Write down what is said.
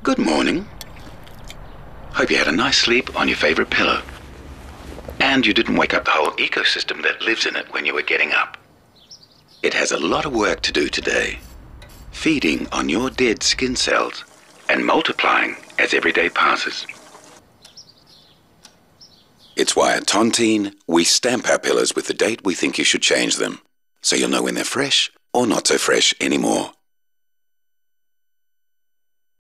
Good morning. Hope you had a nice sleep on your favorite pillow. And you didn't wake up the whole ecosystem that lives in it when you were getting up. It has a lot of work to do today, feeding on your dead skin cells and multiplying as every day passes. It's why at Tontine, we stamp our pillows with the date we think you should change them, so you'll know when they're fresh or not so fresh anymore.